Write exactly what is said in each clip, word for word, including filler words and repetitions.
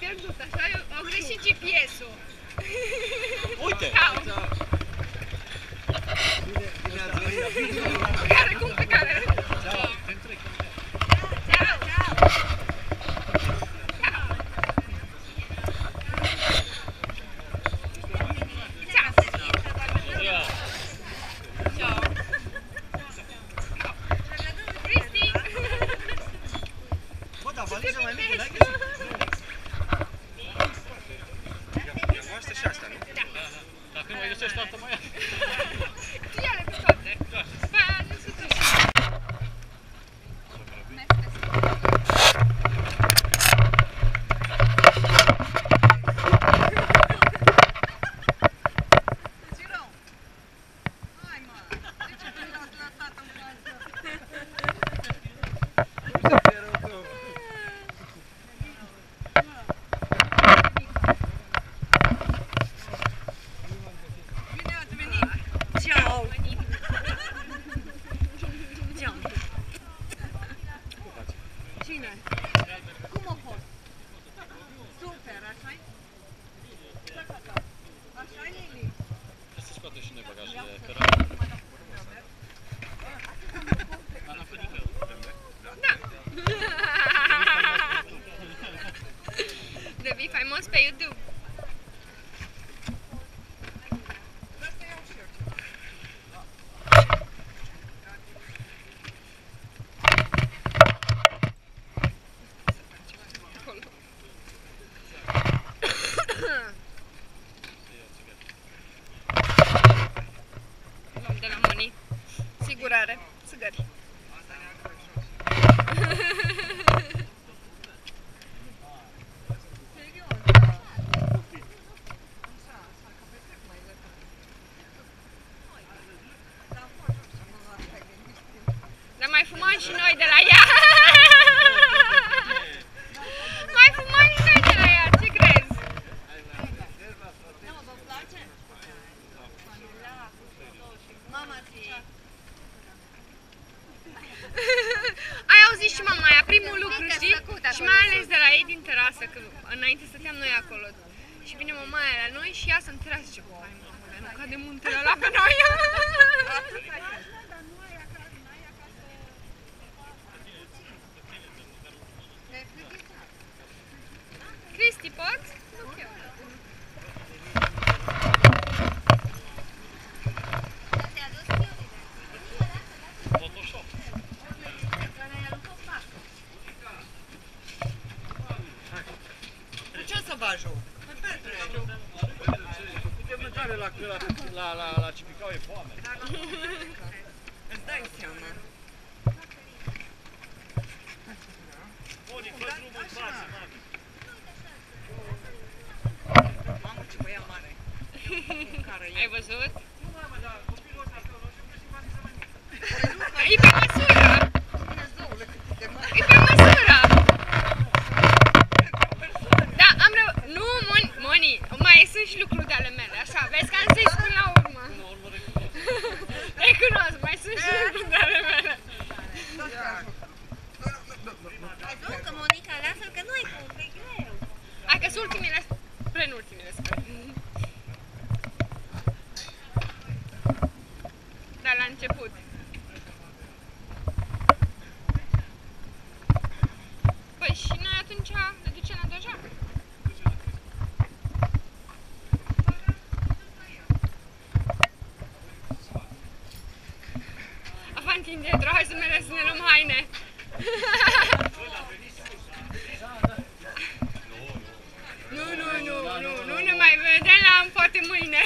pierdut, așa, au greșit G P S-ul. Uite! Care, cum pe care? Ceau! Ceau! Valiza mai mică, n-ai găsit? Asta și asta, nu? Da. Dacă nu mai găsești altă, mai ia. Tu ia-le pe toate. După aia nu se duce. Cine? Cum a fost? Super, așa-i? Așa-i, Lili? Să scoate și noi bagajele pe Ana Felică. Da. Devii faimos pe YouTube. Luăm de la Moni. Sigurare. Țigări. Dar mai fumăm și noi de la ea. Mai fumăm și noi de la ea, ce crezi? Nu, vă place? Mama ție. Ai auzit și mama aia, primul lucru, știi? Și mai ales de la ei din terasă, că înainte stăteam noi acolo. Și vine mama aia la noi și iasă în terasă și zice, hai mamă, dar nu cade muntele ăla pe noi. Cristi, poți? Nu chiar. Photoshop. Cu ce o să vă ajung? Uite mâncare la, la, la, la, la Cipicau e foame. Îți dai seama. Moni, fă drumul în față, mami. Mamă, ce băia mare. Ai văzut? Nu, mamă, dar copilul ăsta acolo și-o găsit valiza mai mică. E pe măsură! Dumnezeule, cât de mare. E pe măsură! Da, am reu... Nu, Moni, Moni, mai sunt și lucruri de ale mele, așa, vezi că am zis până la urmă. Până la urmă recunosc. Recunosc, mai sunt și lucruri de ale mele. Nu, că Monica, lasă-l că nu-i cum, că e greu. Hai că sunt ultimile, penultimile, sper. Dar la început. Păi și noi atunci ne ducem la Doja? Avantin de drog, hai să mergem să ne luăm haine. Nu, nu, nu, nu, nu ne mai vedem, poate mâine.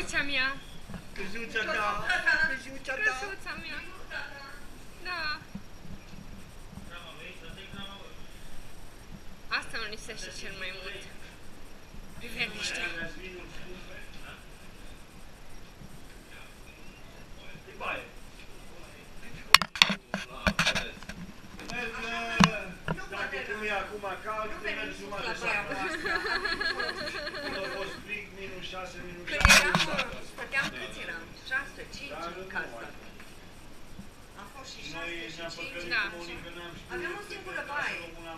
Căsuța mea. Căsuța ta. Căsuța ta. Căsuța mea. Da. Asta mă lipsește cel mai mult. Priveliște. E baie. Dacă nu e acum cald, nu mergi jumătate de șapte. Când a fost frig, minus șase, minus Când șapte. eram, stăteam câți eram? șase, cinci în casă. Am fost și Noi șase și ne-am cinci. păcălit Da. cu Monica, n-am știut. Aveam o singură baie. Una